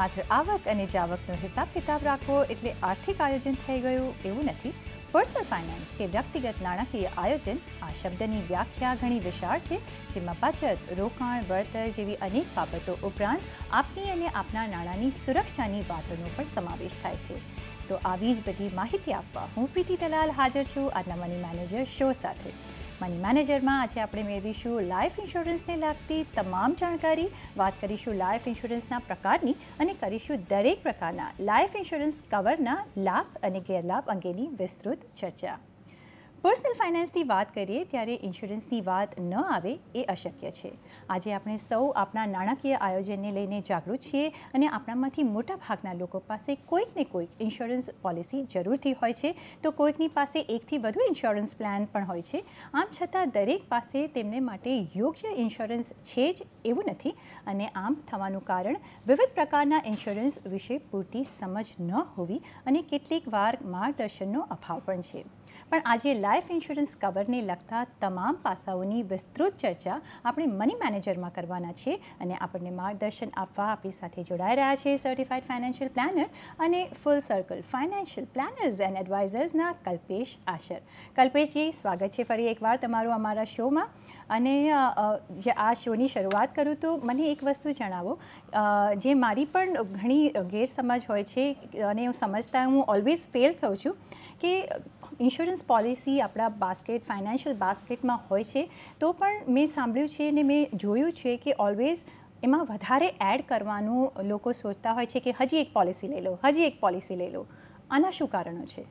માત્ર આવક અને જાવકનો હિસાબ કિતાબ રાખવો એટલે આર્થિક આયોજન થઈ ગયું એવું નથી. પર્સનલ ફાઇનાન્સ કે વ્યક્તિગત નાણાકીય આયોજન આ શબ્દની વ્યાખ્યા ઘણી વિશાળ છે, જેમાં બચત, રોકાણ, વળતર જેવી અનેક બાબતો ઉપરાંત આપની અને આપના નાણાંની સુરક્ષાની વાતોનો પણ સમાવેશ થાય છે. તો આવી જ બધી માહિતી આપવા હું પ્રીતિ દલાલ હાજર છું આજના મની મેનેજર શો સાથે. મની મેનેજરમાં આજે આપણે મેળવીશું લાઈફ ઇન્સ્યોરન્સને લાગતી તમામ જાણકારી, વાત કરીશું લાઈફ ઇન્સ્યોરન્સના પ્રકારની અને કરીશું દરેક પ્રકારના લાઈફ ઇન્સ્યોરન્સ કવરના લાભ અને ગેરલાભ અંગેની વિસ્તૃત ચર્ચા. પર્સનલ ફાઇનાન્સની વાત કરીએ ત્યારે ઇન્સ્યોરન્સની વાત ન આવે એ અશક્ય છે. આજે આપણે સૌ આપણા નાણાકીય આયોજનને લઈને જાગૃત છીએ અને આપણામાંથી મોટાભાગના લોકો પાસે કોઈક ને કોઈક ઇન્સ્યોરન્સ પોલિસી જરૂરથી હોય છે, તો કોઈકની પાસે એકથી વધુ ઇન્સ્યોરન્સ પ્લાન પણ હોય છે. આમ છતાં દરેક પાસે તેમને માટે યોગ્ય ઇન્સ્યોરન્સ છે જ એવું નથી, અને આમ થવાનું કારણ વિવિધ પ્રકારના ઇન્સ્યોરન્સ વિશે પૂરતી સમજ ન હોવી અને કેટલીક વાર માર્ગદર્શનનો અભાવ પણ છે. પણ આજે લાઈફ ઇન્સ્યોરન્સ કવરને લગતા તમામ પાસાઓની વિસ્તૃત ચર્ચા આપણે મની મેનેજરમાં કરવાના છે, અને આપણને માર્ગદર્શન આપવા આપણી સાથે જોડાઈ રહ્યા છે સર્ટિફાઈડ ફાઇનાન્શિયલ પ્લાનર અને full circle financial planners and એડવાઇઝર્સના કલ્પેશ આશર. કલ્પેશજી, સ્વાગત છે ફરી એકવાર તમારું અમારા શોમાં. અને જે આ શોની શરૂઆત કરું તો મને એક વસ્તુ જણાવો, જે મારી પણ ઘણી ગેરસમજ હોય છે અને હું સમજતા હું ઓલવેઝ ફેલ થઉં છું કે ઇન્સ્યોરન્સ પોલિસી આપણા બાસ્કેટ ફાઇનાન્શિયલ બાસ્કેટમાં હોય છે, તો પણ મેં સાંભળ્યું છે અને મેં જોયું છે કે ઓલવેઝ એમાં વધારે એડ કરવાનું લોકો સોચતા હોય છે કે હજી એક પોલિસી લઈ લો, હજી એક પોલિસી લઈ લો. આના શું કારણો છે?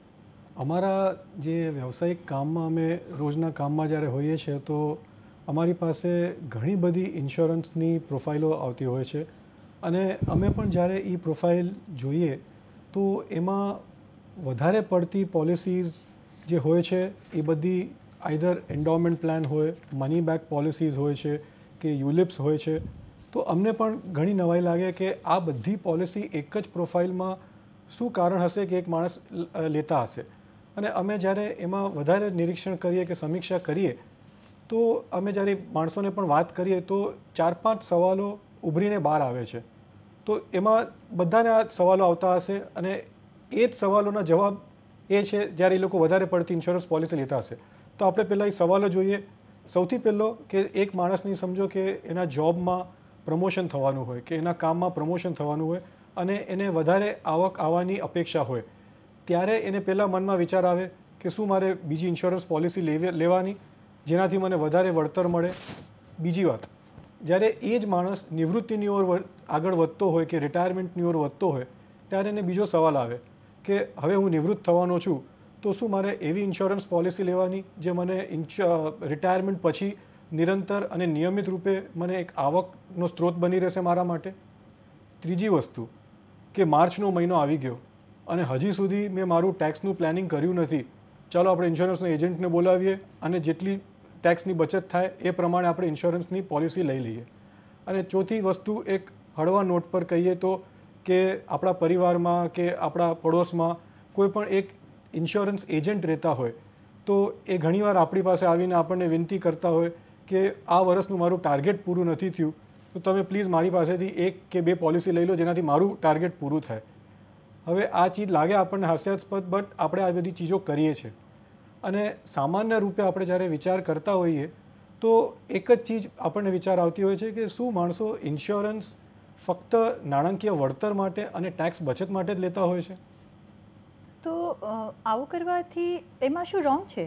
અમારા જે વ્યવસાયિક કામમાં અમે રોજના કામમાં જ્યારે હોઈએ છીએ તો અમારી પાસે ઘણી બધી ઇન્સ્યોરન્સની પ્રોફાઇલો આવતી હોય છે, અને અમે પણ જ્યારે એ પ્રોફાઇલ જોઈએ તો એમાં વધારે પડતી પોલિસીઝ જે હોય છે એ બધી આઈધર એન્ડોમેન્ટ પ્લાન હોય, મની બેક પોલિસીઝ હોય છે કે યુલિપ્સ હોય છે. તો અમને પણ ઘણી નવાઈ લાગે કે આ બધી પોલિસી એક જ પ્રોફાઇલમાં શું કારણ હશે કે એક માણસ લેતા હશે. અને અમે જ્યારે એમાં વધારે નિરીક્ષણ કરીએ કે સમીક્ષા કરીએ તો અમે જ્યારે માણસોને પણ વાત કરીએ તો 4-5 સવાલો ઉભરીને બહાર આવે છે. તો એમાં બધાને આ સવાલો આવતા હશે, અને એ જ સવાલોના જવાબ એ છે જ્યારે એ લોકો વધારે પડતી ઇન્સ્યોરન્સ પોલિસી લેતા હશે. તો આપણે પહેલાં એ સવાલો જોઈએ. સૌથી પહેલો કે એક માણસની સમજો કે એના જોબમાં પ્રમોશન થવાનું હોય કે એના કામમાં પ્રમોશન થવાનું હોય અને એને વધારે આવક આવવાની અપેક્ષા હોય, ત્યારે એને પહેલાં મનમાં વિચાર આવે કે શું મારે બીજી ઇન્સ્યોરન્સ પોલિસી લેવાની જેનાથી મને વધારે વળતર મળે. બીજી વાત, જ્યારે એ જ માણસ નિવૃત્તિની ઓર આગળ વધતો હોય કે રિટાયરમેન્ટની ઓર વધતો હોય, ત્યારે એને બીજો સવાલ આવે કે હવે હું નિવૃત્ત થવાનો છું તો શું મારે એવી ઇન્સ્યોરન્સ પોલિસી લેવાની જે મને રિટાયરમેન્ટ પછી નિરંતર અને નિયમિત રૂપે મને એક આવકનો સ્ત્રોત બની રહેશે મારા માટે. ત્રીજી વસ્તુ કે માર્ચનો મહિનો આવી ગયો અને હજી સુધી મેં મારું ટેક્સનું પ્લાનિંગ કર્યું નથી, ચાલો આપણે ઇન્સ્યોરન્સના એજન્ટને બોલાવીએ અને જેટલી ટેક્સની બચત થાય એ પ્રમાણે આપણે ઇન્સ્યોરન્સની પોલિસી લઈ લઈએ. અને ચોથી વસ્તુ એક હળવા નોટ પર કહીએ તો કે આપણા પરિવારમાં કે આપણા પડોશમાં કોઈ પણ એક ઇન્સ્યોરન્સ એજન્ટ રહેતા હોય તો એ ઘણીવાર આપણી પાસે આવીને આપણને વિનંતી કરતા હોય કે આ વર્ષનું મારું ટાર્ગેટ પૂરું નથી થયું, તો તમે પ્લીઝ મારી પાસેથી 1 કે 2 પોલિસી લઈ લો જેનાથી મારું ટાર્ગેટ પૂરું થાય. હવે આ ચીજ લાગે આપણને હાસ્યાસ્પદ, બટ આપણે આ બધી ચીજો કરીએ છીએ. અને સામાન્ય રૂપે આપણે જ્યારે વિચાર કરતા હોઈએ તો એક જ ચીજ આપણને વિચાર આવતી હોય છે કે શું માણસો ઇન્સ્યોરન્સ ફક્ત નાણાકીય વળતર માટે અને ટેક્સ બચત માટે જ લેતા હોય છે? તો આવું કરવાથી એમાં શું રોંગ છે?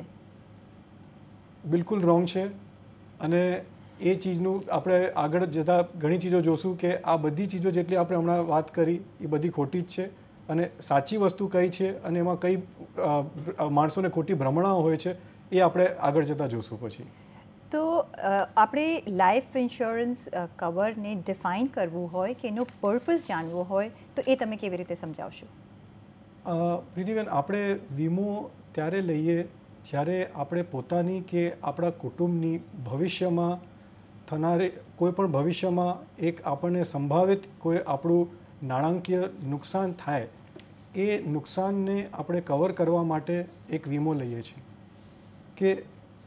બિલકુલ રોંગ છે. અને એ ચીજનું આપણે આગળ જતાં ઘણી ચીજો જોશું કે આ બધી ચીજો જેટલી આપણે હમણાં વાત કરી એ બધી ખોટી જ છે, અને સાચી વસ્તુ કઈ છે અને એમાં કઈ માણસોને ખોટી ભ્રમણાઓ હોય છે એ આપણે આગળ જતાં જોશું પછી. તો આપણે લાઈફ ઇન્સ્યોરન્સ કવરને ડિફાઇન કરવું હોય કે એનો પર્પઝ જાણવો હોય તો એ તમે કેવી રીતે સમજાવશો? પ્રીતિબેન, આપણે વીમો ત્યારે લઈએ જ્યારે આપણે પોતાની કે આપણા કુટુંબની ભવિષ્યમાં થનારી કોઈ પણ ભવિષ્યમાં એક આપણને સંભવિત કોઈ આપણું નાણાકીય નુકસાન થાય એ નુકસાનને આપણે કવર કરવા માટે એક વીમો લઈએ છીએ. કે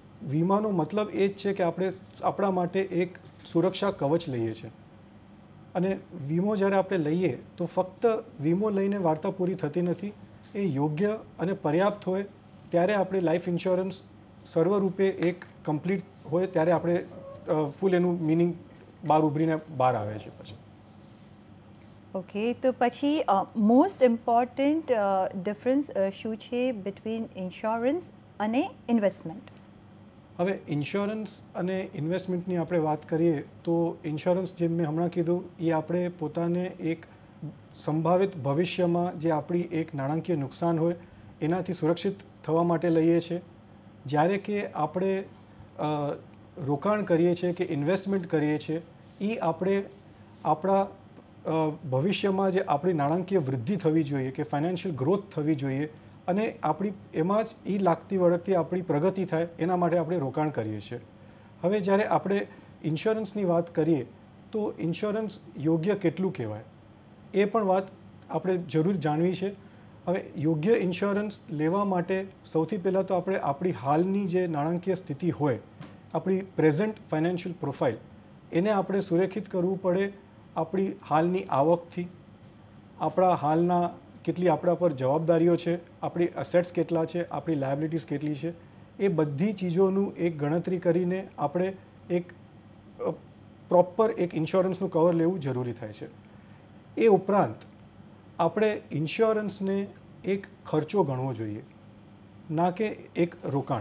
વીમાનો મતલબ એ જ છે કે આપણે આપણા માટે એક સુરક્ષા કવચ લઈએ છીએ. અને વીમો જ્યારે આપણે લઈએ તો ફક્ત વીમો લઈને વાર્તા પૂરી થતી નથી. એ યોગ્ય અને પર્યાપ્ત હોય ત્યારે આપણે લાઈફ ઇન્સ્યોરન્સ સર્વરૂપે એક કમ્પ્લીટ હોય ત્યારે આપણે ફૂલ એનું મિનિંગ બહાર ઉભરીને બહાર આવે છે પછી. ઓકે, તો પછી મોસ્ટ ઇમ્પોર્ટન્ટ ડિફરન્સ શું છે બિટવીન ઇન્સ્યોરન્સ અને ઇન્વેસ્ટમેન્ટ? હવે ઇન્સ્યોરન્સ અને ઇન્વેસ્ટમેન્ટની આપણે વાત કરીએ તો ઇન્સ્યોરન્સ જેમ મેં હમણાં કીધું એ આપણે પોતાને એક સંભવિત ભવિષ્યમાં જે આપણી એક નાણાકીય નુકસાન હોય એનાથી સુરક્ષિત થવા માટે લઈએ છીએ. જ્યારે કે આપણે રોકાણ કરીએ છીએ કે ઇન્વેસ્ટમેન્ટ કરીએ છીએ એ આપણે આપણા ભવિષ્યમાં જે આપણી નાણાકીય વૃદ્ધિ થવી જોઈએ કે ફાઇનાન્શિયલ ગ્રોથ થવી જોઈએ અને આપણી એમાં જ એ લાગતી વળગતી આપણી પ્રગતિ થાય એના માટે આપણે રોકાણ કરીએ છીએ. હવે જ્યારે આપણે ઇન્સ્યોરન્સની વાત કરીએ તો ઇન્સ્યોરન્સ યોગ્ય કેટલું કહેવાય એ પણ વાત આપણે જરૂર જાણવી છે. હવે યોગ્ય ઇન્સ્યોરન્સ લેવા માટે સૌથી પહેલાં તો આપણે આપણી હાલની જે નાણાકીય સ્થિતિ હોય, આપણી પ્રેઝન્ટ ફાઇનાન્શિયલ પ્રોફાઇલ, એને આપણે સુરેખિત કરવું પડે આપણી હાલની આવકથી, આપણા હાલના કેટલી આપણા પર જવાબદારીઓ છે, આપણી અસેટ્સ કેટલા છે, આપણી લાયબિલિટીઝ કેટલી છે, એ બધી ચીજોનું એક ગણતરી કરીને આપણે એક પ્રોપર એક ઇન્સ્યોરન્સનું કવર લેવું જરૂરી થાય છે. એ ઉપરાંત આપણે ઇન્સ્યોરન્સને એક ખર્ચો ગણવો જોઈએ, ના કે એક રોકાણ.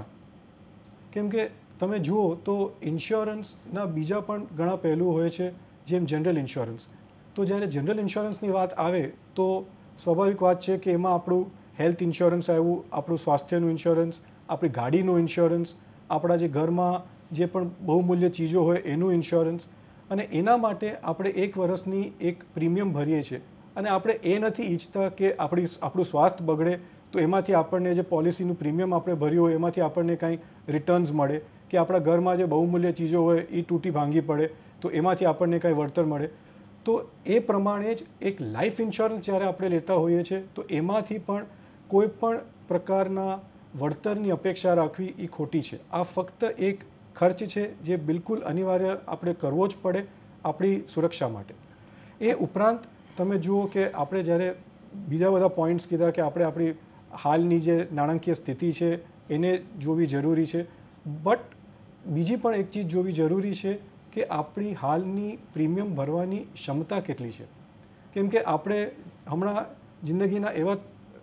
કેમ કે તમે જુઓ તો ઇન્સ્યોરન્સના બીજા પણ ઘણા પહેલું હોય છે, જેમ જનરલ ઇન્સ્યોરન્સ. તો જ્યારે જનરલ ઇન્સ્યોરન્સની વાત આવે તો સ્વાભાવિક વાત છે કે એમાં આપણું હેલ્થ ઇન્સ્યોરન્સ આવ્યું, આપણું સ્વાસ્થ્યનું ઇન્સ્યોરન્સ, આપણી ગાડીનું ઇન્સ્યોરન્સ, આપણા જે ઘરમાં જે પણ બહુમૂલ્ય ચીજો હોય એનું ઇન્સ્યોરન્સ, અને એના માટે આપણે 1 વર્ષની એક પ્રીમિયમ ભરીએ છીએ. અને આપણે એ નથી ઈચ્છતા કે આપણું સ્વાસ્થ્ય બગડે તો એમાંથી આપણને જે પોલિસીનું પ્રીમિયમ આપણે ભર્યું હોય એમાંથી આપણને કાંઈ રિટર્ન્સ મળે, કે આપણા ઘરમાં જે બહુમૂલ્ય ચીજો હોય એ તૂટી ભાંગી પડે તો એમાંથી આપણને કાંઈ વળતર મળે. તો એ પ્રમાણે જ એક લાઈફ ઇન્સ્યોરન્સ જ્યારે આપણે લેતા હોઈએ છીએ તો એમાંથી પણ કોઈ પણ પ્રકારના વળતરની અપેક્ષા રાખવી એ ખોટી છે. આ ફક્ત એક ખર્ચ છે જે બિલકુલ અનિવાર્ય આપણે કરવો જ પડે આપણી સુરક્ષા માટે. એ ઉપરાંત તમે જુઓ કે આપણે જ્યારે બીજા બધા પોઈન્ટ્સ કીધા કે આપણે આપણી હાલની જે નાણાકીય સ્થિતિ છે એને જોવી જરૂરી છે, બટ બીજી પણ એક ચીજ જોવી જરૂરી છે કે આપણી હાલની પ્રીમિયમ ભરવાની ક્ષમતા કેટલી છે. કેમ કે આપણે હમણાં જિંદગીના એવા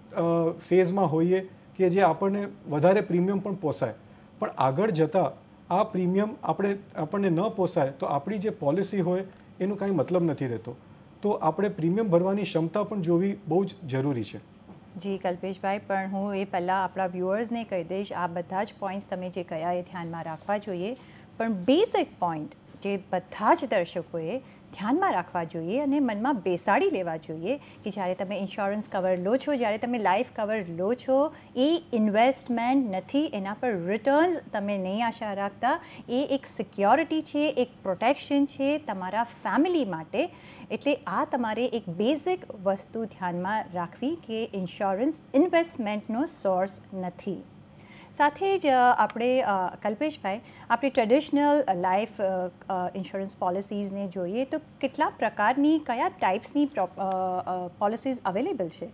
ફેઝમાં હોઈએ કે જે આપણને વધારે પ્રીમિયમ પણ પોસાય, પણ આગળ જતાં આ પ્રીમિયમ આપણને ન પોસાય તો આપણી જે પોલિસી હોય એનું કાંઈ મતલબ નથી રહેતો. તો આપણે પ્રીમિયમ ભરવાની ક્ષમતા પણ જોવી બહુ જ જરૂરી છે. જી કલ્પેશભાઈ, પણ હું એ પહેલાં આપણા વ્યુઅર્સને કહી દઈશ, આ બધા જ પોઈન્ટ્સ તમે જે કયા એ ધ્યાનમાં રાખવા જોઈએ, પણ બેઝિક પોઈન્ટ જે બધા જ દર્શકોએ ધ્યાનમાં રાખવા જોઈએ અને મનમાં બેસાડી લેવા જોઈએ કે જ્યારે તમે ઇન્સ્યોરન્સ કવર લો છો, જ્યારે તમે લાઈફ કવર લો છો, એ ઇન્વેસ્ટમેન્ટ નથી, એના પર રિટર્ન્સ તમે નહીં આશા રાખતા. એ એક સિક્યોરિટી છે, એક પ્રોટેક્શન છે તમારા ફેમિલી માટે. એટલે આ તમારે એક બેઝિક વસ્તુ ધ્યાનમાં રાખવી કે ઇન્સ્યોરન્સ ઇન્વેસ્ટમેન્ટનો સોર્સ નથી. સાથે જ આપણે કલ્પેશભાઈ, આપણી ટ્રેડિશનલ લાઈફ ઇન્સ્યોરન્સ પોલિસીઝને જોઈએ તો કેટલા પ્રકારની, કયા ટાઈપ્સની પોલિસીઝ અવેલેબલ છે?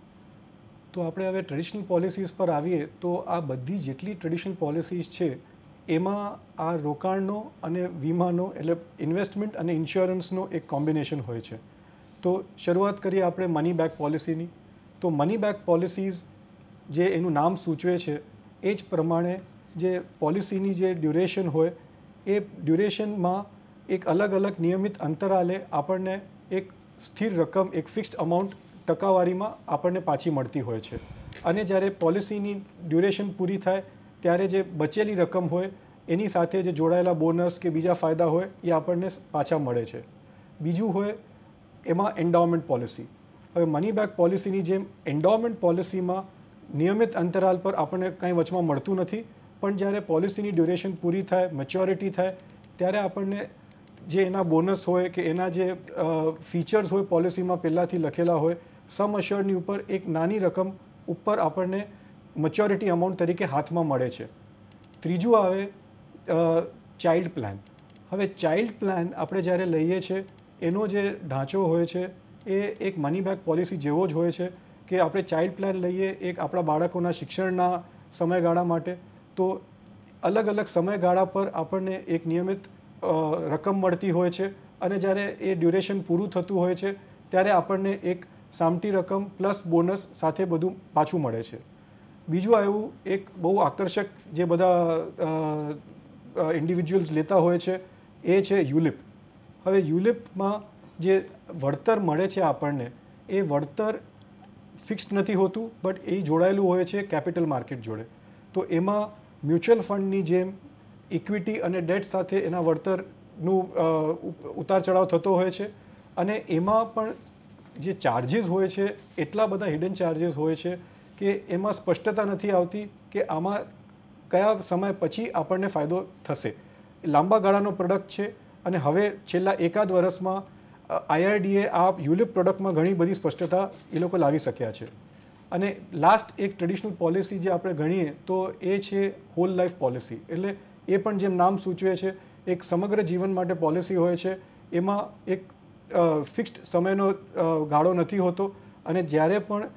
તો આપણે હવે ટ્રેડિશનલ પોલિસીઝ પર આવીએ તો આ બધી જેટલી ટ્રેડિશનલ પોલિસીઝ છે એમાં આ રોકાણનો અને વીમાનો એટલે ઇન્વેસ્ટમેન્ટ અને ઇન્સ્યોરન્સનો એક કોમ્બિનેશન હોય છે. તો શરૂઆત કરીએ આપણે મની બેક પોલિસીની. તો મની બેક પોલિસીઝ જે એનું નામ સૂચવે છે એ જ પ્રમાણે જે પોલિસીની જે ડ્યુરેશન હોય એ ડ્યુરેશનમાં એક અલગ અલગ નિયમિત અંતરાલે આપણને એક સ્થિર રકમ, એક ફિક્સ્ડ અમાઉન્ટ ટકાવારીમાં આપણને પાછી મળતી હોય છે. અને જ્યારે પોલિસીની ડ્યુરેશન પૂરી થાય ત્યારે જે બચેલી રકમ હોય એની સાથે જે જોડાયેલા બોનસ કે બીજા ફાયદા હોય એ આપણને પાછા મળે છે. બીજું હોય એમાં એન્ડોવમેન્ટ પોલિસી. હવે મની બેક પોલિસીની જેમ એન્ડોવમેન્ટ પોલિસીમાં નિયમિત અંતરાલ પર આપણને કાંઈ વચમાં મળતું નથી, પણ જ્યારે પોલિસીની ડ્યુરેશન પૂરી થાય, મેચ્યોરિટી થાય ત્યારે આપણને જે એના બોનસ હોય કે એના જે ફીચર્સ હોય પોલિસીમાં પહેલાંથી લખેલા હોય, સમ અશ્યોર્ડની ઉપર એક નાની રકમ ઉપર આપણને મેચ્યોરિટી અમાઉન્ટ તરીકે હાથમાં મળે છે. ત્રીજું આવે ચાઇલ્ડ પ્લાન. હવે ચાઇલ્ડ પ્લાન આપણે જ્યારે લઈએ છીએ એનો જે ઢાંચો હોય છે એ એક મની બેક પોલિસી જેવો જ હોય છે કે આપણે ચાઇલ્ડ પ્લાન લઈએ એક આપણા બાળકોના શિક્ષણના સમયગાળા માટે, તો અલગ અલગ સમયગાળા પર આપણને એક નિયમિત રકમ મળતી હોય છે અને જ્યારે એ ડ્યુરેશન પૂરું થતું હોય છે ત્યારે આપણને એક સામટી રકમ પ્લસ બોનસ સાથે બધું પાછું મળે છે. બીજું એવું એક બહુ આકર્ષક જે બધા ઇન્ડિવિજ્યુઅલ્સ લેતા હોય છે એ છે યુલિપ. હવે યુલિપમાં જે વળતર મળે છે આપણને એ વળતર ફિક્સ્ડ નથી હોતું, બટ એ જોડાયેલું હોય છે કેપિટલ માર્કેટ જોડે. તો એમાં મ્યુચ્યુઅલ ફંડની જેમ ઇક્વિટી અને ડેટ સાથે એના વળતરનું ઉતાર ચઢાવ થતો હોય છે અને એમાં પણ જે ચાર્જીસ હોય છે એટલા બધા હિડન ચાર્જીસ હોય છે કે એમાં સ્પષ્ટતા નથી આવતી કે આમાં કયા સમય પછી આપણને ફાયદો થશે. લાંબા ગાળાનો પ્રોડક્ટ છે અને હવે છેલ્લા એકાદ વર્ષમાં IRDA આ યુલિપ પ્રોડક્ટમાં ઘણી બધી સ્પષ્ટતા એ લોકો લાવી શક્યા છે. અને લાસ્ટ એક ટ્રેડિશનલ પોલિસી જે આપણે ગણીએ તો એ છે હોલ લાઈફ પોલિસી. એટલે એ પણ જેમ નામ સૂચવે છે એક સમગ્ર જીવન માટે પોલિસી હોય છે. એમાં એક ફિક્સ્ડ સમયનો ગાળો નથી હોતો અને જ્યારે પણ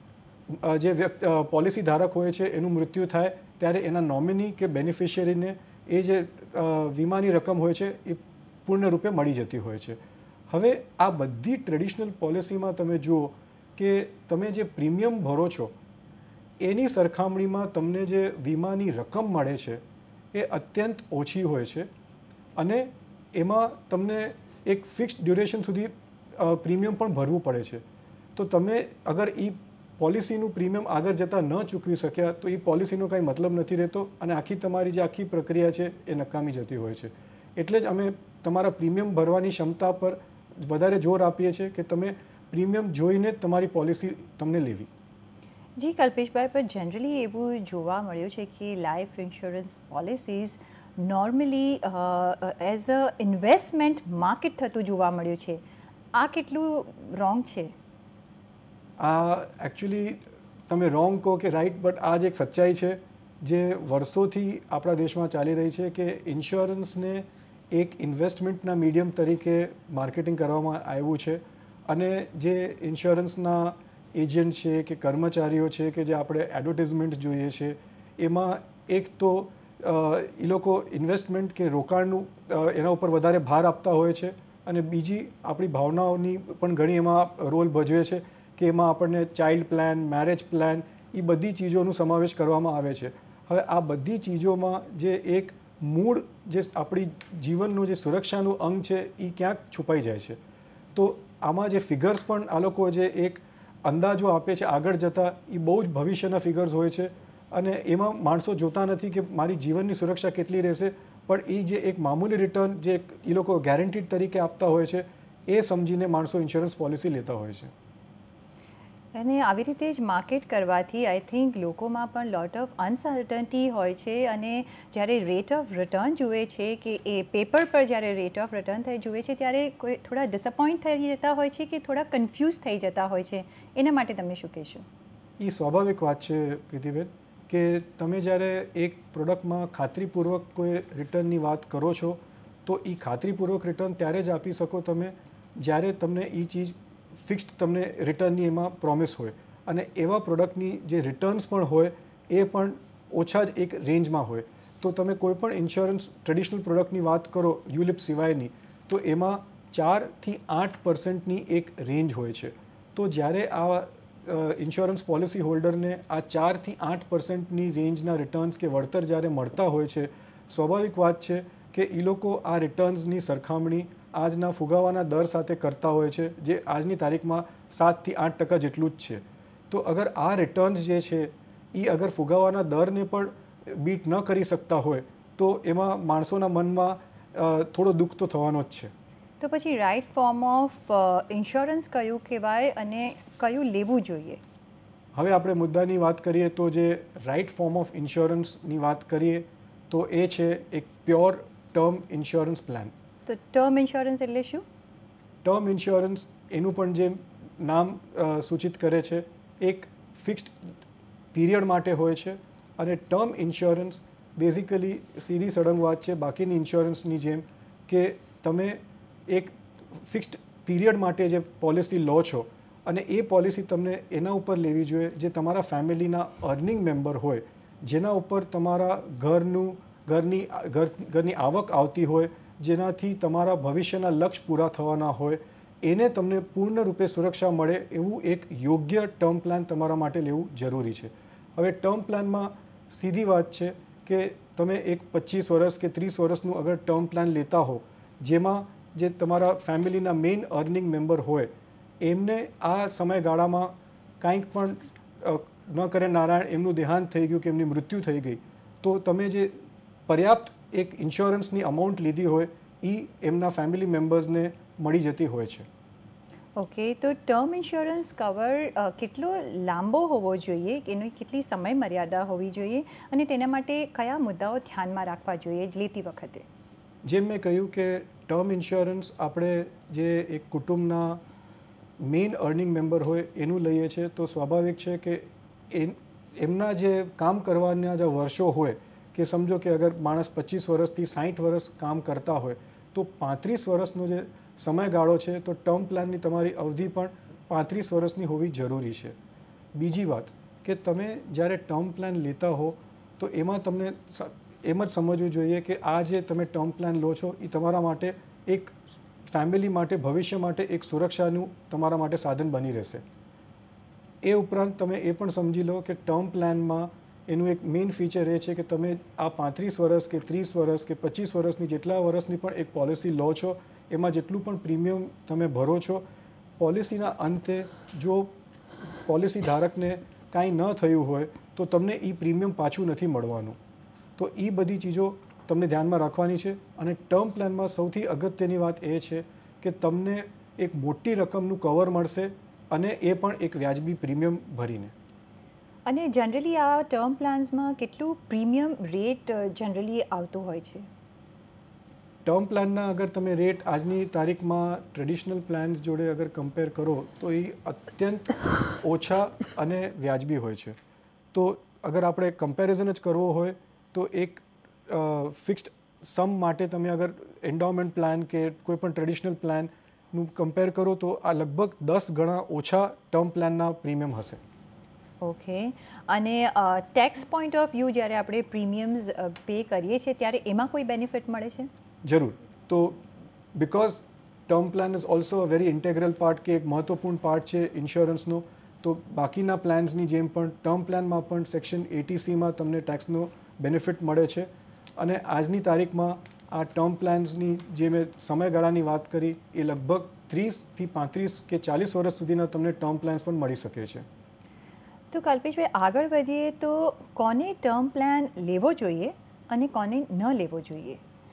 જે પોલિસી ધારક હોય છે એનું મૃત્યુ થાય ત્યારે એના નોમિની કે બેનિફિશિયરીને એ જે વીમાની રકમ હોય છે એ પૂર્ણ રૂપે મળી જતી હોય છે. હવે આ બધી ટ્રેડિશનલ પોલિસીમાં તમે જુઓ કે તમે જે પ્રીમિયમ ભરો છો એની સરખામણીમાં તમને જે વીમાની રકમ મળે છે એ અત્યંત ઓછી હોય છે અને એમાં તમને એક ફિક્સ્ડ ડ્યુરેશન સુધી પ્રીમિયમ પણ ભરવું પડે છે. તો તમે અગર એ પોલિસીનું પ્રીમિયમ આગળ જતાં ન ચૂકવી શક્યા તો એ પોલિસીનો કાંઈ મતલબ નથી રહેતો અને તમારી જે આખી પ્રક્રિયા છે એ નકામી જતી હોય છે. એટલે જ અમે તમારા પ્રીમિયમ ભરવાની ક્ષમતા પર વધારે જોર આપીએ છીએ કે તમે પ્રીમિયમ જોઈને તમારી પોલિસી તમને લેવી. જી કલ્પેશભાઈ, પર જનરલી એવું જોવા મળ્યું છે કે life insurance policies normally as a investment market થતું જોવા મળ્યું છે. આ કેટલું રોંગ છે? આ એકચ્યુઅલી તમે રોંગ કહો કે રાઈટ, બટ આ જ એક સચ્ચાઈ છે જે વર્ષોથી આપણા દેશમાં ચાલી રહી છે કે ઇન્સ્યોરન્સને એક ઇન્વેસ્ટમેન્ટના મીડિયમ તરીકે માર્કેટિંગ કરવામાં આવ્યું છે અને જે ઇન્સ્યોરન્સના એજન્ટ છે કે કર્મચારીઓ છે કે જે આપણે એડવર્ટિઝમેન્ટ જોઈએ છે એમાં એક તો એ લોકો ઇન્વેસ્ટમેન્ટ કે રોકાણનું એના ઉપર વધારે ભાર આપતા હોય છે અને બીજી આપણી ભાવનાઓની પણ ઘણી એમાં રોલ ભજવે છે કે એમાં આપણને ચાઇલ્ડ પ્લાન, મેરેજ પ્લાન એ બધી ચીજોનો સમાવેશ કરવામાં આવે છે. હવે આ બધી ચીજોમાં જે એક મૂળ જે આપણી જીવનનું જે સુરક્ષાનું અંગ છે એ ક્યાંક છુપાઈ જાય છે. તો આમાં જે ફિગર્સ પણ આ લોકો જે એક અંદાજો આપે છે આગળ જતાં એ બહુ જ ભવિષ્યના ફિગર્સ હોય છે અને એમાં માણસો જોતા નથી કે મારી જીવનની સુરક્ષા કેટલી રહેશે, પણ એ જે એક મામૂલી રિટર્ન જે એ લોકો ગેરંટીડ તરીકે આપતા હોય છે એ સમજીને માણસો ઇન્સ્યોરન્સ પોલિસી લેતા હોય છે. અને આવી રીતે જ માર્કેટ કરવાથી આઈ થિંક લોકોમાં પણ લોટ ઓફ અનસર્ટનિટી હોય છે અને જ્યારે રેટ ઓફ રિટર્ન જુએ છે કે એ પેપર પર જ્યારે રેટ ઓફ રિટર્ન થઈ જુએ છે ત્યારે કોઈ થોડા ડિસઅપોઇન્ટ થઈ જતા હોય છે કે થોડા કન્ફ્યુઝ થઈ જતા હોય છે. એના માટે તમે શું કહેશો? એ સ્વાભાવિક વાત છે પ્રીતિબેન કે તમે જ્યારે એક પ્રોડક્ટમાં ખાતરીપૂર્વક કોઈ રિટર્નની વાત કરો છો તો એ ખાતરીપૂર્વક રિટર્ન ત્યારે જ આપી શકો તમે જ્યારે તમને એ ચીજ ફિક્સ્ડ તમને રિટર્નની એમાં પ્રોમિસ હોય અને એવા પ્રોડક્ટની જે રિટર્ન્સ પણ હોય એ પણ ઓછા જ એક રેન્જમાં હોય. તો તમે કોઈ પણ ઇન્સ્યોરન્સ ટ્રેડિશનલ પ્રોડક્ટની વાત કરો યુલિપ સિવાયની તો એમાં 4થી 8% એક રેન્જ હોય છે. તો જ્યારે આ ઇન્સ્યોરન્સ પોલિસી હોલ્ડરને આ 4થી 8% રેન્જના રિટર્ન્સ કે વળતર જ્યારે મળતા હોય છે, સ્વાભાવિક વાત છે કે એ લોકો આ રિટર્ન્સની સરખામણી આજના ફુગાવાના દર સાથે કરતા હોય છે જે આજની તારીખમાં 7થી 8% જેટલું જ છે. તો અગર આ રિટર્ન્સ જે છે એ અગર ફુગાવાના દરને પણ બીટ ન કરી શકતા હોય તો એમાં માણસોના મનમાં થોડો દુઃખ તો થવાનો જ છે. તો પછી રાઇટ ફોર્મ ઓફ ઇન્સ્યોરન્સ કયું કહેવાય અને કયું લેવું જોઈએ? હવે આપણે મુદ્દાની વાત કરીએ તો જે રાઇટ ફોર્મ ઓફ ઇન્સ્યોરન્સની વાત કરીએ તો એ છે એક પ્યોર ટર્મ ઇન્સ્યોરન્સ પ્લાન. તો ટર્મ ઇન્સ્યોરન્સ એટલે શું? ટર્મ ઇન્સ્યોરન્સ એનું પણ જે નામ સૂચિત કરે છે એક ફિક્સ્ડ પીરિયડ માટે હોય છે અને ટર્મ ઇન્સ્યોરન્સ બેઝિકલી સીધી સળંગ વાત છે બાકીની ઇન્સ્યોરન્સની જેમ કે તમે એક ફિક્સ્ડ પીરિયડ માટે જે પોલિસી લો છો અને એ પોલિસી તમને એના ઉપર લેવી જોઈએ જે તમારા ફેમિલીના અર્નિંગ મેમ્બર હોય, જેના ઉપર તમારા ઘરની આવક આવતી હોય, જેનાથી તમારા ભવિષ્યના લક્ષ્ય પૂરા થવાના હોય, એને તમને પૂર્ણ રૂપે સુરક્ષા મળે એવું એક યોગ્ય ટર્મ પ્લાન તમારા માટે લેવું જરૂરી છે. હવે ટર્મ પ્લાનમાં સીધી વાત છે કે તમે એક 25 વર્ષ કે 30 વર્ષનું અગર ટર્મ પ્લાન લેતા હો, જેમાં જે તમારા ફેમિલીના મેઇન અર્નિંગ મેમ્બર હોય એમને આ સમયગાળામાં કાંઈક પણ ન કરે નારાયણ એમનું દેહાંત થઈ ગયું કે એમની મૃત્યુ થઈ ગઈ, તો તમે જે પર્યાપ્ત એક ઇન્સ્યોરન્સની અમાઉન્ટ લીધી હોય એ એમના ફેમિલી મેમ્બર્સને મળી જતી હોય છે. ઓકે, તો ટર્મ ઇન્સ્યોરન્સ કવર કેટલો લાંબો હોવો જોઈએ, એની કેટલી સમય મર્યાદા હોવી જોઈએ અને તેના માટે કયા મુદ્દાઓ ધ્યાનમાં રાખવા જોઈએ લેતી વખતે? જેમ મેં કહ્યું કે ટર્મ ઇન્સ્યોરન્સ આપણે જે એક કુટુંબના મેઇન અર્નિંગ મેમ્બર હોય એનું લઈએ છીએ તો સ્વાભાવિક છે કે એમના જે કામ કરવાના જે વર્ષો હોય, કે સમજો કે અગર માણસ 25 વર્ષથી 60 વર્ષ કામ કરતા હોય તો 35 વર્ષનો જે સમયગાળો છે તો ટર્મ પ્લાનની તમારી અવધિ પણ 35 વર્ષની હોવી જરૂરી છે. બીજી વાત કે તમે જ્યારે ટર્મ પ્લાન લેતા હો તો એમાં તમને એમ જ સમજવું જોઈએ કે આ જે તમે ટર્મ પ્લાન લો છો એ તમારા માટે એક ફેમિલી માટે ભવિષ્ય માટે એક સુરક્ષાનું તમારા માટે સાધન બની રહેશે. એ ઉપરાંત તમે એ પણ સમજી લો કે ટર્મ પ્લાનમાં એનું એક મેઇન ફીચર એ છે કે તમે આ 35 વર્ષ કે 30 વર્ષ કે 25 વર્ષની જેટલા વર્ષની પણ એક પોલિસી લો છો, એમાં જેટલું પણ પ્રીમિયમ તમે ભરો છો, પોલિસીના અંતે જો પોલિસી ધારકને કાંઈ ન થયું હોય તો તમને એ પ્રીમિયમ પાછું નથી મળવાનું. તો એ બધી ચીજો તમને ધ્યાનમાં રાખવાની છે. અને ટર્મ પ્લાનમાં સૌથી અગત્યની વાત એ છે કે તમને એક મોટી રકમનું કવર મળશે અને એ પણ એક વ્યાજબી પ્રીમિયમ ભરીને. અને જનરલી આ ટર્મ પ્લાન્સમાં કેટલું પ્રીમિયમ રેટ જનરલી આવતું હોય છે? ટર્મ પ્લાનના અગર તમે રેટ આજની તારીખમાં ટ્રેડિશનલ પ્લાન્સ જોડે અગર કમ્પેર કરો તો એ અત્યંત ઓછા અને વ્યાજબી હોય છે. તો અગર આપણે કમ્પેરિઝન જ કરવો હોય તો એક ફિક્સ્ડ સમ માટે તમે અગર એન્ડોમેન્ટ પ્લાન કે કોઈ પણ ટ્રેડિશનલ પ્લાનનું કમ્પેર કરો તો આ લગભગ 10 ગણા ઓછા ટર્મ પ્લાનના પ્રીમિયમ હશે. ઓકે, અને ટેક્સ પોઈન્ટ ઓફ વ્યૂ જ્યારે આપણે પ્રીમિયમ્સ પે કરીએ છીએ ત્યારે એમાં કોઈ બેનિફિટ મળે છે? જરૂર. તો because term plan is also a very integral part કે એક મહત્વપૂર્ણ પાર્ટ છે ઇન્સ્યોરન્સનો, તો બાકીના પ્લાન્સની જેમ પણ ટર્મ પ્લાનમાં પણ સેક્શન 80C તમને ટેક્સનો બેનિફિટ મળે છે. અને આજની તારીખમાં આ ટર્મ પ્લાન્સની જે મેં સમયગાળાની વાત કરી એ લગભગ 30 થી 35 કે 40 વર્ષ સુધીના તમને ટર્મ પ્લાન્સ પણ મળી શકે છે. તો કલ્પેશભાઈ, આગળ વધીએ તો કોને ટર્મ પ્લાન લેવો જોઈએ અને કોને ન લેવો જોઈએ?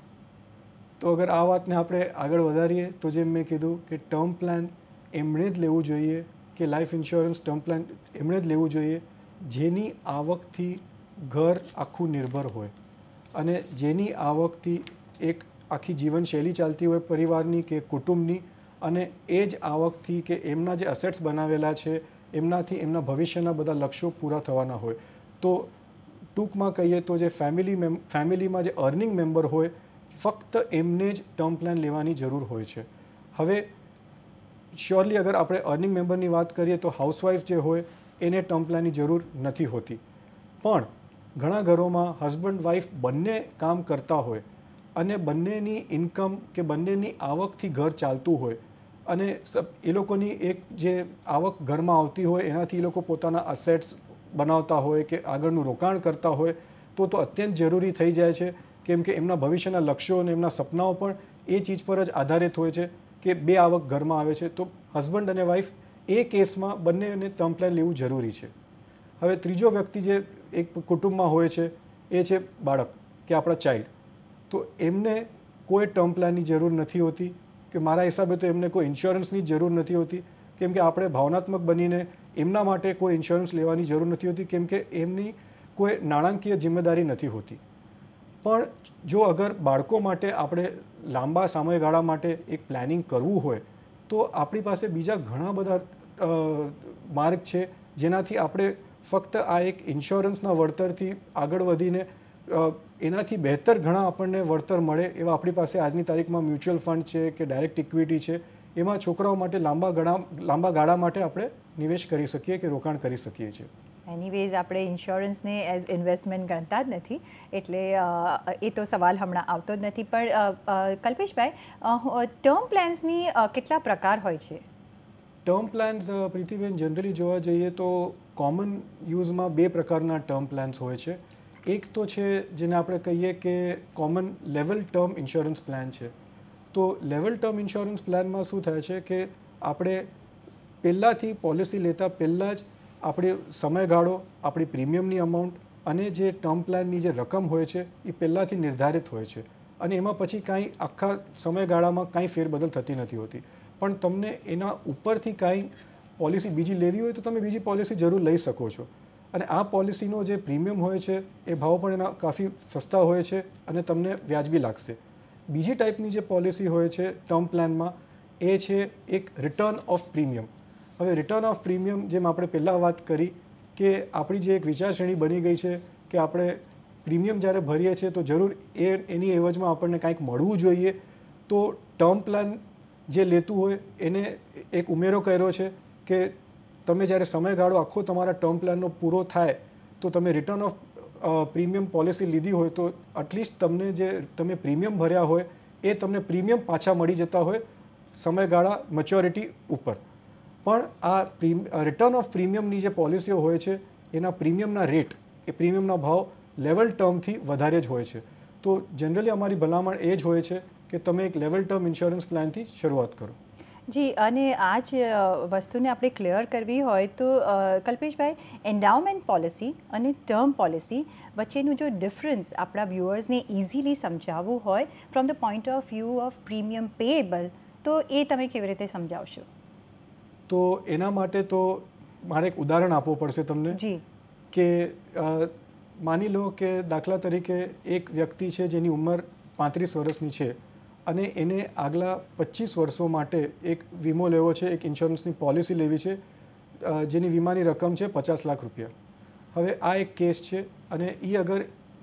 તો અગર આ વાતને આપણે આગળ વધારીએ તો જેમ મેં કીધું કે ટર્મ પ્લાન એમણે જ લેવું જોઈએ કે લાઈફ ઇન્સ્યોરન્સ ટર્મ પ્લાન એમણે જ લેવું જોઈએ જેની આવકથી ઘર આખું નિર્ભર હોય અને જેની આવકથી એક આખી જીવનશૈલી ચાલતી હોય પરિવારની કે કુટુંબની, અને એ જ આવકથી કે એમના જે અસેટ્સ બનાવેલા છે એમનાથી એમના ભવિષ્યના બધા લક્ષ્યો પૂરા થવાના હોય. તો ટૂંકમાં કહીએ તો જે ફેમિલીમાં જે અર્નિંગ મેમ્બર હોય ફક્ત એમને જ ટર્મ પ્લાન લેવાની જરૂર હોય છે. હવે શ્યોરલી અગર આપણે અર્નિંગ મેમ્બરની વાત કરીએ તો હાઉસવાઈફ જે હોય એને ટર્મ પ્લાનની જરૂર નથી હોતી, પણ ઘણા ઘરોમાં હસબન્ડ વાઈફ બંને કામ કરતા હોય અને બંનેની ઇન્કમ કે બંનેની આવકથી ઘર ચાલતું હોય અને એ લોકોની એક જે આવક ઘરમાં આવતી હોય એનાથી એ લોકો પોતાના અસેટ્સ બનાવતા હોય કે આગળનું રોકાણ કરતા હોય તો અત્યંત જરૂરી થઈ જાય છે, કેમ કે એમના ભવિષ્યના લક્ષ્યો અને એમના સપનાઓ પણ એ ચીજ પર જ આધારિત હોય છે કે બે આવક ઘરમાં આવે છે. તો હસબન્ડ અને વાઈફ એ કેસમાં બંનેને ટર્મ પ્લાન લેવું જરૂરી છે. હવે ત્રીજો વ્યક્તિ જે એક કુટુંબમાં હોય છે એ છે બાળક કે આપણા ચાઇલ્ડ. તો એમને કોઈ ટર્મ પ્લાનની જરૂર નથી હોતી કે મારા હિસાબે તો એમને કોઈ ઇન્સ્યોરન્સની જરૂર નથી હોતી, કેમ કે આપણે ભાવનાત્મક બનીને એમના માટે કોઈ ઇન્સ્યોરન્સ લેવાની જરૂર નથી હોતી, કેમ કે એમની કોઈ નાણાકીય જિમ્મેદારી નથી હોતી. પણ જો અગર બાળકો માટે આપણે લાંબા સમયગાળા માટે એક પ્લાનિંગ કરવું હોય તો આપણી પાસે બીજા ઘણા બધા માર્ગ છે જેનાથી આપણે ફક્ત આ એક ઇન્સ્યોરન્સના વળતરથી આગળ વધીને એનાથી બહેતર ઘણા આપણને વળતર મળે એવા આપણી પાસે આજની તારીખમાં મ્યુચ્યુઅલ ફંડ છે કે ડાયરેક્ટ ઇક્વિટી છે એમાં છોકરાઓ માટે લાંબા ગાળા માટે આપણે નિવેશ કરી શકીએ કે રોકાણ કરી શકીએ છીએ. એનીવેઝ આપણે ઇન્સ્યોરન્સને એઝ ઇન્વેસ્ટમેન્ટ ગણતા જ નથી, એટલે એ તો સવાલ હમણાં આવતો જ નથી. પણ કલ્પેશભાઈ, ટર્મ પ્લાન્સની કેટલા પ્રકાર હોય છે? ટર્મ પ્લાન્સ પ્રીતિબેન જનરલી જોવા જઈએ તો કોમન યુઝમાં 2 પ્રકારના ટર્મ પ્લાન્સ હોય છે. એક તો છે જેને આપણે કહીએ કે common level term insurance plan છે. તો લેવલ ટર્મ ઇન્સ્યોરન્સ પ્લાનમાં શું થાય છે કે આપણે પહેલાંથી પોલિસી લેતા પહેલાં જ આપણે સમયગાળો, આપણી પ્રીમિયમની અમાઉન્ટ અને જે ટર્મ પ્લાનની જે રકમ હોય છે એ પહેલાંથી નિર્ધારિત હોય છે, અને એમાં પછી કાંઈ આખા સમયગાળામાં કાંઈ ફેરબદલ થતી નથી હોતી. પણ તમને એના ઉપરથી કાંઈ પોલિસી બીજી લેવી હોય તો તમે બીજી પોલિસી જરૂર લઈ શકો છો. અને આ પોલિસીનો જે પ્રીમિયમ હોય છે એ ભાવ પણ એના કાફી સસ્તા હોય છે અને તમને વ્યાજબી લાગશે. બીજી ટાઈપની જે પોલિસી હોય છે ટર્મ પ્લાનમાં એ છે એક રિટર્ન ઓફ પ્રીમિયમ. હવે રિટર્ન ઓફ પ્રીમિયમ, જેમ આપણે પહેલાં વાત કરી કે આપણી જે એક વિચારશ્રેણી બની ગઈ છે કે આપણે પ્રીમિયમ જ્યારે ભરીએ છીએ તો જરૂર એની એવજમાં આપણને કાંઈક મળવું જોઈએ. તો ટર્મ પ્લાન જે લેતું હોય એને એક ઉમેરો કર્યો છે કે તમે જ્યારે સમયગાળો આખો તમારા ટર્મ પ્લાનનો પૂરો થાય તો તમે રિટર્ન ઓફ પ્રીમિયમ પોલિસી લીધી હોય તો એટલીસ્ટ તમને જે તમે પ્રીમિયમ ભર્યા હોય એ તમને પ્રીમિયમ પાછા મળી જતા હોય સમયગાળા મેચ્યોરિટી ઉપર. પણ આ રિટર્ન ઓફ પ્રીમિયમની જે પોલિસીઓ હોય છે એના પ્રીમિયમના રેટ, એ પ્રીમિયમના ભાવ લેવલ ટર્મથી વધારે જ હોય છે. તો જનરલી અમારી ભલામણ એ જ હોય છે કે તમે એક લેવલ ટર્મ ઇન્સ્યોરન્સ પ્લાનથી શરૂઆત કરો. જી, અને આ જ વસ્તુને આપણે ક્લિયર કરવી હોય તો કલ્પેશભાઈ, એન્ડાઉમેન્ટ પોલિસી અને ટર્મ પોલિસી વચ્ચેનું જો ડિફરન્સ આપણા વ્યુઅર્સને ઇઝીલી સમજાવવું હોય from the point of view of premium payable, તો એ તમે કેવી રીતે સમજાવશો? તો એના માટે તો મારે એક ઉદાહરણ આપવું પડશે તમને. જી. કે માની લો કે દાખલા તરીકે એક વ્યક્તિ છે જેની ઉંમર 35 વર્ષની છે અને એને આગલા 25 વર્ષો માટે એક વીમો લેવો છે, એક ઇન્સ્યોરન્સની પોલિસી લેવી છે જેની વીમાની રકમ છે 50 લાખ રૂપિયા. હવે આ એક કેસ છે અને એ અગર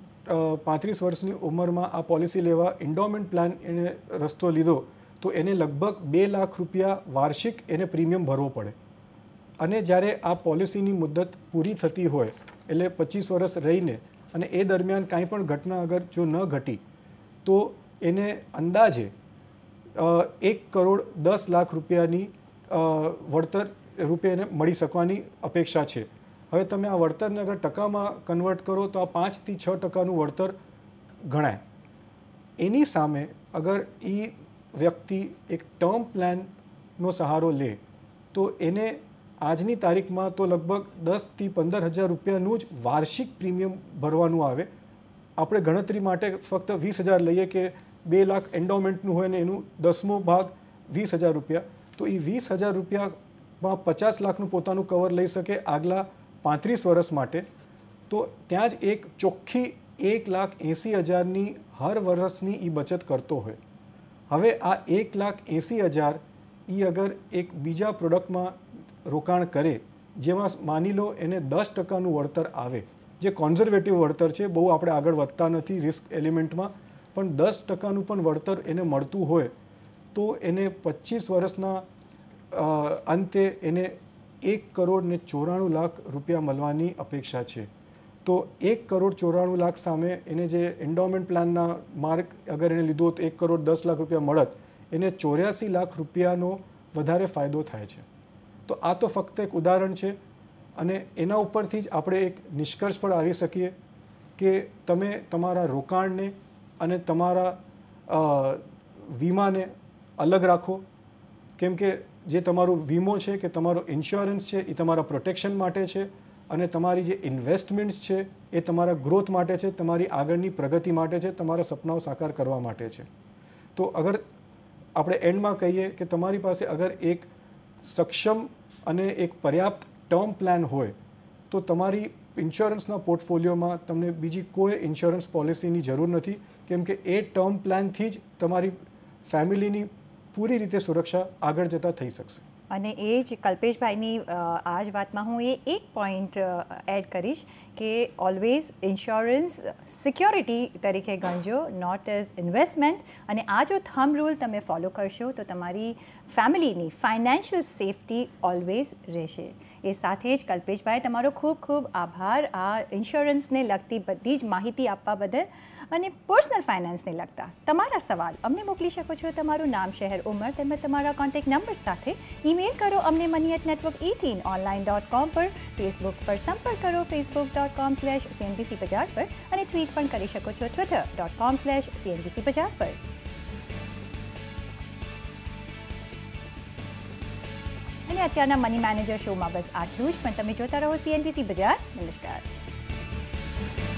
35 વર્ષની ઉંમરમાં આ પોલિસી લેવા એન્ડોમેન્ટ પ્લાન એને રસ્તો લીધો તો એને લગભગ 2 લાખ રૂપિયા વાર્ષિક એને પ્રીમિયમ ભરવો પડે. અને જ્યારે આ પોલિસીની મુદ્દત પૂરી થતી હોય એટલે 25 વર્ષ રહીને અને એ દરમિયાન કાંઈ પણ ઘટના અગર જો ન ઘટી તો એને અંદાજે 1 કરોડ 10 લાખ રૂપિયાની વળતર રૂપે એને મળી શકવાની અપેક્ષા છે. હવે તમે આ વળતરને અગર ટકામાં કન્વર્ટ કરો તો આ 5 થી 6% વળતર ગણાય. એની સામે અગર એ વ્યક્તિ એક ટર્મ પ્લાનનો સહારો લે તો એને આજની તારીખમાં તો લગભગ 10 થી 15,000 રૂપિયાનું જ વાર્ષિક પ્રીમિયમ ભરવાનું આવે. આપણે ગણતરી માટે ફક્ત 20,000 લઈએ કે 2 લાખ એન્ડોમેન્ટનું હોય ને એનું 10મો ભાગ 20,000 રૂપિયા, તો એ 20,000 રૂપિયામાં 50 લાખનું પોતાનું કવર લઈ શકે આગલા 35 વર્ષ માટે. તો ત્યાં જ એક ચોખ્ખી 1,80,000ની હર વર્ષની એ બચત કરતો હોય. હવે આ 1,80,000 એ અગર એક બીજા પ્રોડક્ટમાં રોકાણ કરે જેમાં માની લો એને 10%નું વળતર આવે, જે કોન્ઝર્વેટિવ વળતર છે, બહુ આપણે આગળ વધતા નથી રિસ્ક એલિમેન્ટમાં, પણ 10%નું પણ વળતર એને મળતું હોય તો એને 25 વર્ષના અંતે એને 1,94,00,000 રૂપિયા મળવાની અપેક્ષા છે. તો 1,94,00,000 સામે એને જે એન્ડોમેન્ટ પ્લાનના માર્ક અગર એને લીધો તો 1,10,00,000 રૂપિયા મળત, એને 84 લાખ રૂપિયાનો વધારે ફાયદો થાય છે. તો આ તો ફક્ત એક ઉદાહરણ છે અને એના ઉપરથી જ આપણે એક નિષ્કર્ષ પર આવી શકીએ કે તમે તમારા રોકાણને અને તમારા વીમાને અલગ રાખો. કેમ કે જે તમારો વીમો છે કે તમારો ઇન્સ્યોરન્સ છે એ તમારા પ્રોટેક્શન માટે છે અને તમારી જે ઇન્વેસ્ટમેન્ટ્સ છે એ તમારા ગ્રોથ માટે છે, તમારી આગળની પ્રગતિ માટે છે, તમારા સપનાઓ સાકાર કરવા માટે છે. તો અગર આપણે એન્ડમાં કહીએ કે તમારી પાસે અગર એક સક્ષમ અને એક પર્યાપ્ત ટર્મ પ્લાન હોય તો તમારી ઇન્સ્યોરન્સના પોર્ટફોલિયોમાં તમને બીજી કોઈ ઇન્સ્યોરન્સ પોલિસીની જરૂર નથી, કેમ કે એ ટર્મ પ્લાનથી જ તમારી ફેમિલીની પૂરી રીતે સુરક્ષા આગળ જતાં થઈ શકશે. અને એ જ કલ્પેશભાઈની આ જ વાતમાં હું એક પોઈન્ટ એડ કરીશ કે ઓલવેઝ ઇન્સ્યોરન્સ સિક્યોરિટી તરીકે ગણજો, નોટ એઝ ઇન્વેસ્ટમેન્ટ. અને આ જો થંબ રૂલ તમે ફોલો કરશો તો તમારી ફેમિલીની ફાઇનાન્શિયલ સેફટી ઓલવેઝ રહેશે. એ સાથે જ કલ્પેશભાઈ તમારો ખૂબ ખૂબ આભાર આ ઇન્સ્યોરન્સને લગતી બધી જ માહિતી આપવા બદલ. અને પર્સનલ ફાઇનાન્સને લગતા તમારા સવાલ અમને મોકલી શકો છો તમારું નામ, શહેર, ઉંમર તેમજ તમારા કોન્ટેક્ટ નંબર સાથે. ઈમેલ કરો અમને money@network18online.com પર. ફેસબુક પર સંપર્ક કરો facebook.com/cnbc50 પર. અને ટ્વીટ પણ કરી શકો છો twitter.com/cnbc50 પર. અને અત્યારના મની મેનેજર શોમાં બસ આટલું જ, પણ તમે જોતા રહો CNBC બજાર. નમસ્કાર.